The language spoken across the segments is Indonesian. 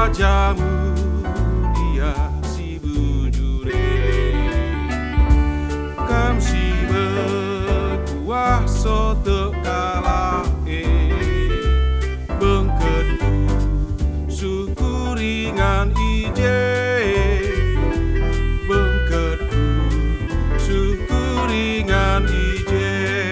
Raja mulia si bujure, kam si berkuasa teu kalahe, bengketu syukuringan ije, bengketu syukuringan ije.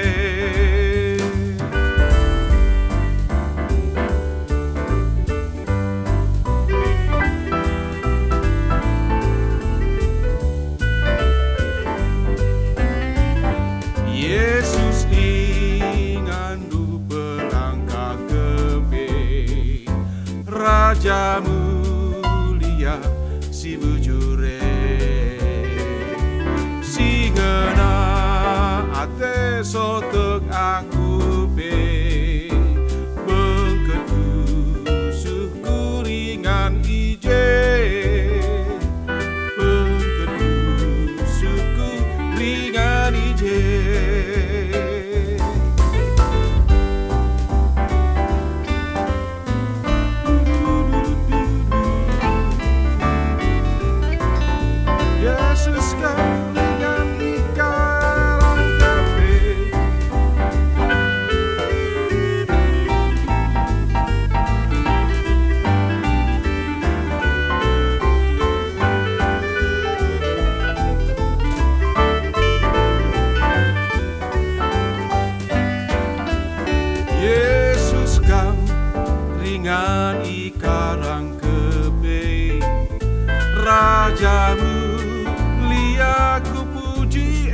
Yesus ingandu pelangkah kebe, Raja mulia si bujure, si ngena ate sotek aku be, bengketu syukuringan ije, bengketu syukuringan ije. Yesus kalingan ikarang kabeh, Yesus kang ringan ikarang kebe, Rajamu ku puji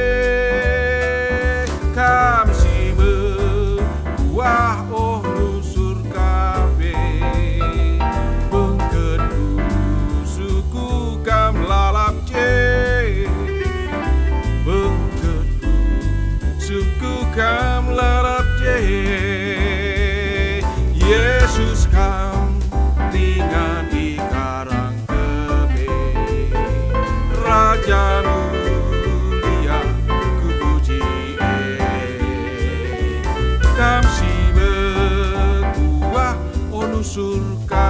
kam si buah oh nusur kabe, bengketu suku kam lalap je, bengketu suku kam lalap je. Yesus kam ringan di karang kebe, Raja mulia ku puji kam si berkuah onusur